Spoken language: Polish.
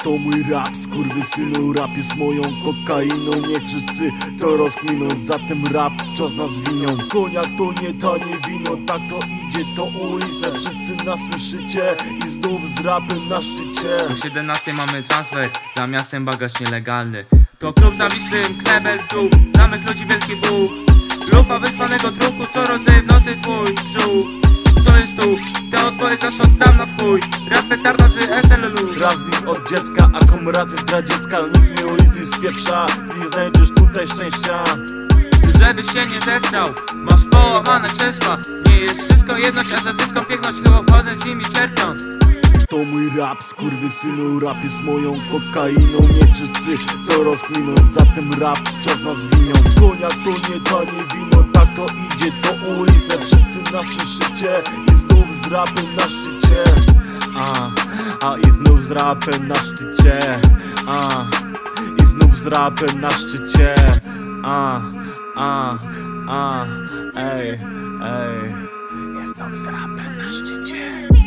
To mój rap, skurwysynu, rap jest moją kokainą. Nie wszyscy to rozkminą, zatem rap wciąż nas winią. Koniak to nie tanie wino, tak to idzie, to ulicę. Wszyscy nas słyszycie i znów z rapem na szczycie. O 17 mamy transfer, za miastem bagaż nielegalny. To klub zawisłym, knebel czuł, zamek ludzi wielki Bóg. Lufa wytrwanego druku, co rodzeje w nocy twój brzuch. To jest tu, ta odpowiedź aż oddam na wchuj. Rap petarda z SLL-u. Rap z nim od dziecka, akumulacja zdradziecka. Nic mnie ulicy spieprza, ty nie znajdziesz tutaj szczęścia. Żebyś się nie zesrał, masz połamane krzesła. Nie jest wszystko jedność, azjatycką piękność chyba wchodzę z nimi czerpiąc. To mój rap, skurwysynu, rap jest moją kokainą. Nie wszyscy to rozkminą, zatem rap wciąż nas winią. Koniak to nie tanie wino, tak to idzie, to ulicę. Wszyscy nas słyszycie i znów z rapem na szczycie. I znów z rapem na szczycie. I znów z rapem na szczycie. Ej. I znów z rapem na szczycie.